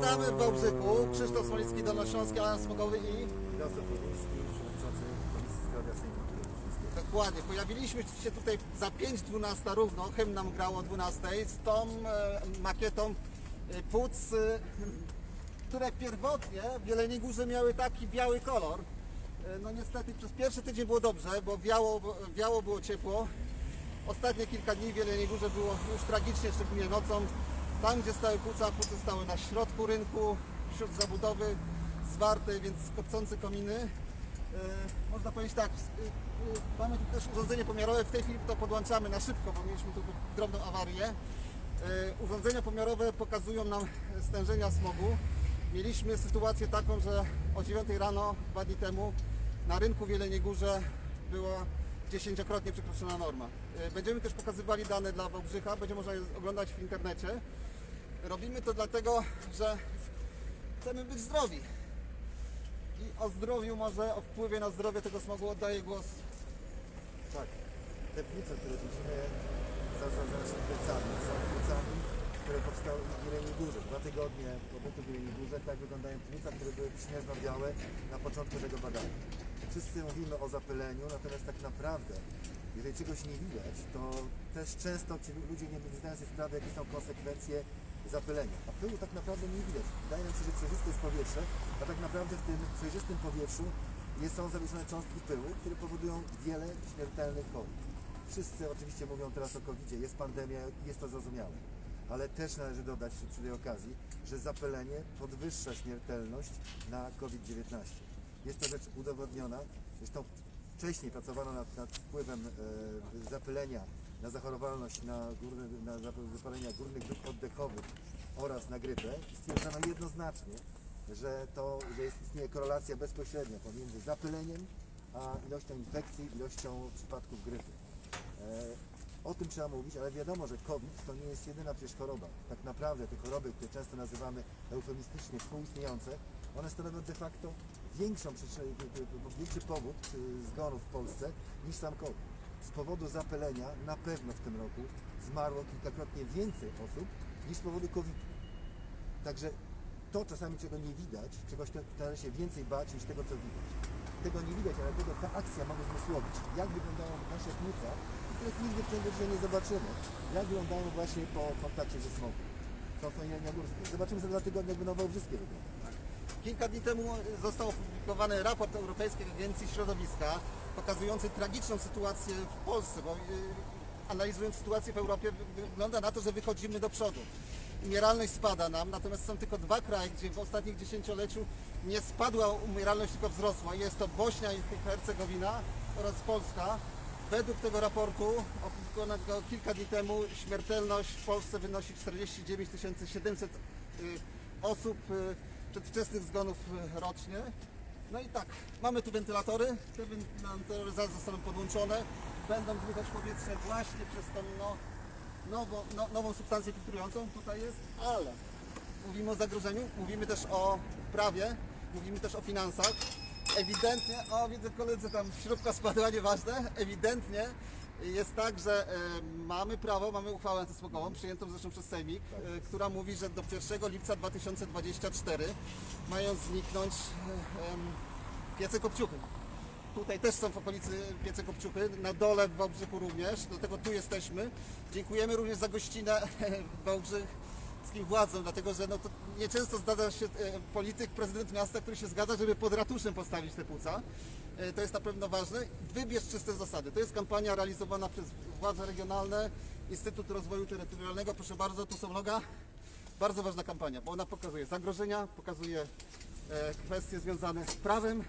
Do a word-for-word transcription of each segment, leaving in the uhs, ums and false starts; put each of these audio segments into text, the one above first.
Witamy w Wałbrzychu. Krzysztof Smolicki, Dolnośląski Alarm Smogowy i Jarosław Pawliński, przewodniczący Komisji Zdrowia Sejmu Górnickiego. dokładnie, pojawiliśmy się tutaj za pięć dwanaście równo, hymn nam grał o dwunastej z tą e, makietą e, płuc, e, które pierwotnie w Jeleniej Górze miały taki biały kolor. E, no niestety przez pierwszy tydzień było dobrze, bo wiało, wiało było ciepło. Ostatnie kilka dni w Jeleniej Górze było już tragicznie, szczególnie nocą. Tam, gdzie stały płuca, płuce stały na środku rynku, wśród zabudowy, zwarte, więc kopcące kominy. E, można powiedzieć tak, e, e, mamy tu też urządzenie pomiarowe, w tej chwili to podłączamy na szybko, bo mieliśmy tu drobną awarię. E, urządzenia pomiarowe pokazują nam stężenia smogu. Mieliśmy sytuację taką, że o dziewiątej rano, dwa dni temu, na rynku w Jeleniej Górze była dziesięciokrotnie przekroczona norma. Będziemy też pokazywali dane dla Wałbrzycha, będzie można je oglądać w internecie. Robimy to dlatego, że chcemy być zdrowi. I o zdrowiu może, o wpływie na zdrowie tego smogu oddaję głos. Tak, te płuce, które widzimy za, za, za naszymi plecami, są płucami, które powstały w Jeleniej Górze. Dwa tygodnie pobytu w Jeleniej Górze, tak wyglądają płuca, które były śnieżno-białe na początku tego badania. Wszyscy mówimy o zapyleniu, natomiast tak naprawdę, jeżeli czegoś nie widać, to też często ci ludzie nie zdają sobie sprawy, jakie są konsekwencje zapylenia. A pyłu tak naprawdę nie widać. Wydaje nam się, że przejrzyste jest powietrze, a tak naprawdę w tym przejrzystym powietrzu są zawieszone cząstki pyłu, które powodują wiele śmiertelnych chorób. Wszyscy oczywiście mówią teraz o kowidzie, jest pandemia, jest to zrozumiałe. Ale też należy dodać przy tej okazji, że zapylenie podwyższa śmiertelność na COVID dziewiętnaście. Jest to rzecz udowodniona. Zresztą wcześniej pracowano nad, nad wpływem e, zapylenia na zachorowalność na, górne, na zapalenia górnych dróg oddechowych oraz na grypę. Stwierdzono jednoznacznie, że to że jest, istnieje korelacja bezpośrednia pomiędzy zapyleniem a ilością infekcji, ilością przypadków grypy. E, O tym trzeba mówić, ale wiadomo, że COVID to nie jest jedyna przecież choroba. Tak naprawdę te choroby, które często nazywamy eufemistycznie współistniejące, one stanowią de facto większą, większy powód zgonów w Polsce niż sam COVID. Z powodu zapylenia na pewno w tym roku zmarło kilkakrotnie więcej osób niż z powodu COVID. Także to czasami, czego nie widać, czegoś należy się więcej bać niż tego, co widać. Tego nie widać, ale tego ta akcja ma uzmysłowić, jak wyglądają nasze płuca, których nigdy w ciągu życia nie zobaczymy, jak wyglądają właśnie po kontakcie ze smogiem. To są Jelenia Górskie. Zobaczymy za dwa tygodnie, jak będą wałbrzyskie wyglądać. Kilka dni temu został opublikowany raport Europejskiej Agencji Środowiska pokazujący tragiczną sytuację w Polsce, bo analizując sytuację w Europie wygląda na to, że wychodzimy do przodu. Umieralność spada nam, natomiast są tylko dwa kraje, gdzie w ostatnich dziesięcioleciu nie spadła umieralność, tylko wzrosła. Jest to Bośnia i Hercegowina oraz Polska. Według tego raportu, opublikowanego kilka dni temu, śmiertelność w Polsce wynosi czterdzieści dziewięć tysięcy siedemset osób, przedwczesnych zgonów rocznie. No i tak, mamy tu wentylatory, te wentylatory zaraz zostaną podłączone, będą dmuchać powietrze właśnie przez tą no, nowo, no, nową substancję filtrującą, tutaj jest, ale mówimy o zagrożeniu, mówimy też o prawie, mówimy też o finansach. Ewidentnie, o widzę koledzy tam śrubka spadła, nieważne, ewidentnie jest tak, że e, mamy prawo, mamy uchwałę antysmogową, przyjętą zresztą przez Sejmik, e, która mówi, że do pierwszego lipca dwa tysiące dwudziestego czwartego mają zniknąć e, e, piece kopciuchy. Tutaj też są w okolicy piece kopciuchy, na dole w Wałbrzychu również, dlatego tu jesteśmy. Dziękujemy również za gościnę wałbrzyskim władzom, dlatego że no to nieczęsto zdarza się e, polityk, prezydent miasta, który się zgadza, żeby pod ratuszem postawić te płuca. E, to jest na pewno ważne. Wybierz czyste zasady. To jest kampania realizowana przez władze regionalne, Instytut Rozwoju Terytorialnego. Proszę bardzo, tu są loga. Bardzo ważna kampania, bo ona pokazuje zagrożenia, pokazuje e, kwestie związane z prawem.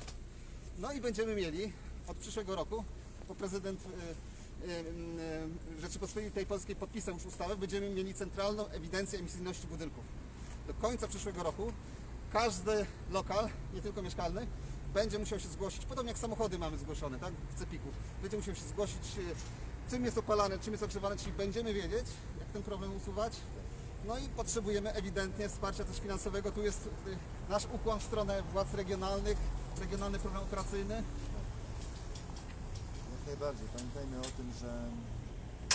No i będziemy mieli od przyszłego roku, bo prezydent e, e, Rzeczypospolitej Polskiej podpisał już ustawę, będziemy mieli centralną ewidencję emisyjności budynków. Do końca przyszłego roku każdy lokal, nie tylko mieszkalny, będzie musiał się zgłosić, podobnie jak samochody mamy zgłoszone, tak, w cepiku, będzie musiał się zgłosić, czym jest opalane, czym jest ogrzewane, czyli będziemy wiedzieć, jak ten problem usuwać. No i potrzebujemy ewidentnie wsparcia też finansowego. Tu jest nasz ukłon w stronę władz regionalnych, regionalny program operacyjny. Jak najbardziej. Pamiętajmy o tym, że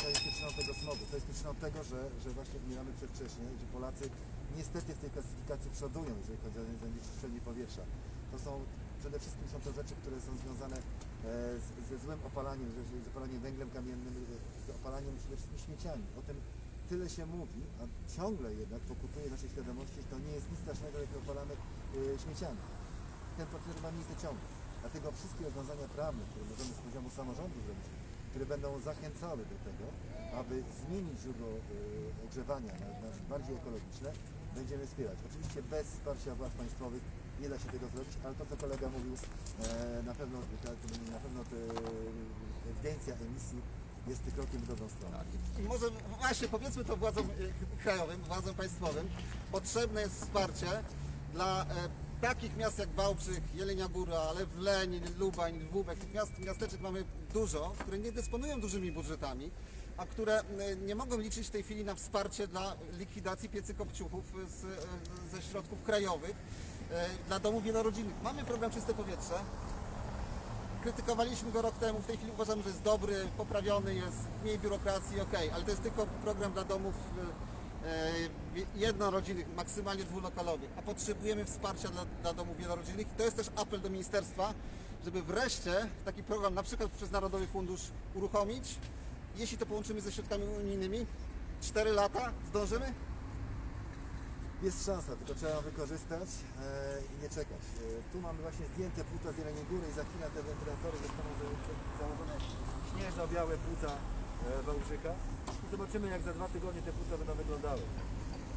to jest przyczyną tego smogu, to jest przyczyną tego, że, że właśnie umieramy przedwcześnie, że Polacy niestety w tej klasyfikacji przodują, jeżeli chodzi o zanieczyszczenie powietrza. To są, przede wszystkim są to rzeczy, które są związane e, z, ze złym opalaniem, z, z opalaniem węglem kamiennym, z opalaniem przede wszystkim śmieciami. O tym tyle się mówi, a ciągle jednak pokutuje w naszej świadomości, że to nie jest nic strasznego, jak opalamy e, śmieciami. Ten proces ma miejsce ciągle. Dlatego wszystkie rozwiązania prawne, które możemy z poziomu samorządu zrobić, które będą zachęcały do tego, aby zmienić źródło y, ogrzewania na, na bardziej ekologiczne, będziemy wspierać. Oczywiście bez wsparcia władz państwowych nie da się tego zrobić, ale to, co kolega mówił, e, na pewno, ta, na pewno te, ewidencja emisji jest krokiem w dobrą stronę. I może właśnie powiedzmy to władzom y, krajowym, władzom państwowym, potrzebne jest wsparcie dla e, takich miast jak Wałbrzych, Jelenia Góra, ale Wleń, Lubań, Lwówek, tych miast, miasteczek mamy dużo, które nie dysponują dużymi budżetami, a które e, nie mogą liczyć w tej chwili na wsparcie dla likwidacji piecy kopciuchów z, e, ze środków krajowych e, dla domów wielorodzinnych. Mamy program Czyste Powietrze. Krytykowaliśmy go rok temu, w tej chwili uważam, że jest dobry, poprawiony, jest mniej biurokracji, ok, ale to jest tylko program dla domów e, jednorodzinnych, maksymalnie dwulokalowych, a potrzebujemy wsparcia dla, dla domów wielorodzinnych. I to jest też apel do ministerstwa, żeby wreszcie taki program na przykład przez Narodowy Fundusz uruchomić. Jeśli to połączymy ze środkami unijnymi, cztery lata zdążymy? Jest szansa, tylko trzeba ją wykorzystać e, i nie czekać. E, tu mamy właśnie zdjęte płuca z Jeleniej Góry i za chwilę te wentylatory zostaną założone śnieżno-białe płuca e, Wałbrzycha i zobaczymy, jak za dwa tygodnie te płuca będą wyglądały.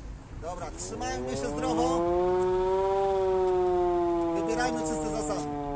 Dobra, trzymajmy się zdrowo, wybierajmy czyste zasady.